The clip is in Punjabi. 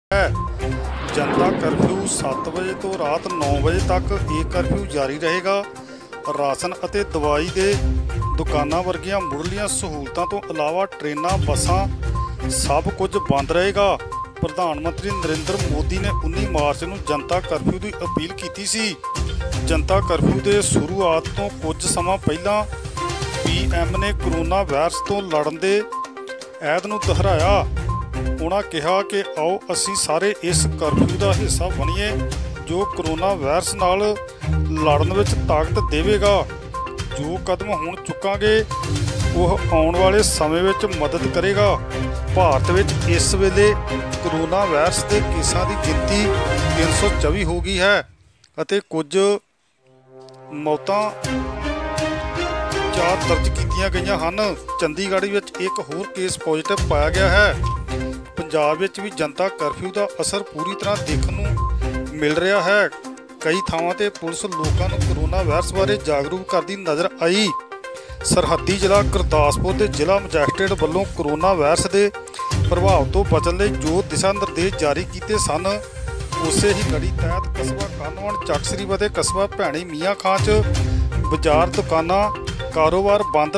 है। जनता कर्फ्यू 7 ਵਜੇ ਤੋਂ ਰਾਤ 9 ਵਜੇ ਤੱਕ ਇਹ ਕਰਫਿਊ ਜਾਰੀ ਰਹੇਗਾ। ਰਾਸ਼ਨ ਅਤੇ ਦਵਾਈ ਦੇ ਦੁਕਾਨਾਂ ਵਰਗੀਆਂ ਮੁੱਢਲੀਆਂ ਸਹੂਲਤਾਂ ਤੋਂ ਇਲਾਵਾ ਟ੍ਰੇਨਾਂ, ਬੱਸਾਂ ਸਭ ਕੁਝ ਬੰਦ ਰਹੇਗਾ। ਪ੍ਰਧਾਨ ਮੰਤਰੀ ਨਰਿੰਦਰ ਮੋਦੀ ਨੇ 19 ਮਾਰਚ ਨੂੰ ਜਨਤਾ ਕਰਫਿਊ ਦੀ ਅਪੀਲ ਕੀਤੀ ਸੀ। ਜਨਤਾ ਕਰਫਿਊ ਦੇ ਸ਼ੁਰੂਆਤ ਤੋਂ ਕੁਝ ਸਮਾਂ ਪਹਿਲਾਂ PM ਨੇ ਕਰੋਨਾ ਵਾਇਰਸ ਤੋਂ ਲੜਨ ਦੇ ਐਲਾਨ ਨੂੰ ਦੁਹਰਾਇਆ। ਉਹਨਾਂ ਕਿਹਾ ਕਿ ਆਓ ਅਸੀਂ ਸਾਰੇ ਇਸ ਕਰਫਿਊ ਦਾ ਹਿੱਸਾ ਬਣੀਏ ਜੋ ਕਰੋਨਾ ਵਾਇਰਸ ਨਾਲ ਲੜਨ ਵਿੱਚ ਤਾਕਤ ਦੇਵੇਗਾ। ਜੋ ਕਦਮ ਹੁਣ ਚੁੱਕਾਂਗੇ ਉਹ ਆਉਣ ਵਾਲੇ ਸਮੇਂ ਵਿੱਚ ਮਦਦ ਕਰੇਗਾ। ਭਾਰਤ ਵਿੱਚ ਇਸ ਵੇਲੇ ਕਰੋਨਾ ਵਾਇਰਸ ਦੇ ਕੇਸਾਂ ਦੀ ਗਿਣਤੀ 324 ਹੋ ਗਈ ਹੈ ਅਤੇ ਕੁਝ ਮੌਤਾਂ 4 ਦਰਜ ਕੀਤੀਆਂ ਗਈਆਂ ਹਨ। ਚੰਡੀਗੜ੍ਹ ਵਿੱਚ ਇੱਕ ਹੋਰ ਕੇਸ ਪੋਜ਼ਿਟਿਵ ਪਾਇਆ ਗਿਆ ਹੈ। ਪੰਜਾਬ ਵਿੱਚ ਵੀ ਜਨਤਾ ਕਰਫਿਊ ਦਾ ਅਸਰ ਪੂਰੀ ਤਰ੍ਹਾਂ ਦੇਖਣ ਨੂੰ ਮਿਲ ਰਿਹਾ ਹੈ। ਕਈ ਥਾਵਾਂ ਤੇ ਪੁਲਿਸ ਲੋਕਾਂ ਨੂੰ ਕਰੋਨਾ ਵਾਇਰਸ ਬਾਰੇ ਜਾਗਰੂਕ ਕਰਦੀ ਨਜ਼ਰ ਆਈ। ਸਰਹੱਦੀ ਜ਼ਿਲ੍ਹਾ ਗੁਰਦਾਸਪੁਰ ਦੇ ਜ਼ਿਲ੍ਹਾ ਮੈਜਿਸਟਰੇਟ ਵੱਲੋਂ ਕਰੋਨਾ ਵਾਇਰਸ ਦੇ ਪ੍ਰਭਾਵ ਤੋਂ ਬਚਣ ਲਈ ਜੋ ਦਿਸ਼ਾ ਨਿਰਦੇਸ਼ ਜਾਰੀ ਕੀਤੇ ਸਨ, ਉਸੇ ਹੀ ਲੜੀ ਤਹਿਤ ਕਸਬਾ ਕਾਹਨਵਾਨ, ਚੱਕ ਸ੍ਰੀ ਅਤੇ ਕਸਬਾ ਭੈਣੀ ਮੀਆਂ ਖਾਂ 'ਚ ਬਾਜ਼ਾਰ, ਦੁਕਾਨਾਂ, ਕਾਰੋਬਾਰ ਬੰਦ